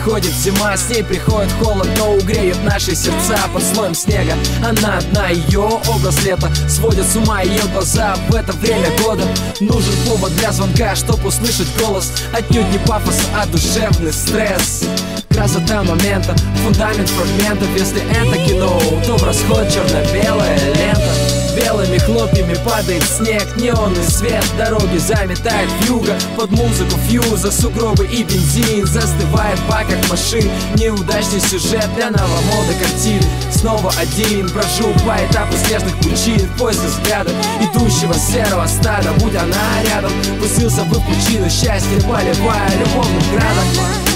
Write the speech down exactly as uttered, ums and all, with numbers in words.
приходит зима, с ней приходит холод, но угреет наши сердца под слоем снега. Она одна, ее образ лета сводит с ума ее глаза. В это время года нужен повод для звонка, чтоб услышать голос. Отнюдь не пафос, а душевный стресс. Красота момента, фундамент фрагментов. Если это кино, то в расход черно-белая лента. Белыми хлопьями падает снег, неонный свет дороги заметает вьюга. Под музыку фьюза, сугробы и бензин. Застывает в баках машин, неудачный сюжет для новомоды картин. Снова один, брожу по этапу снежных пучин в поиске взгляда идущего серого стада. Будь она рядом, пустился бы в пучину счастья, поливая любовным градом.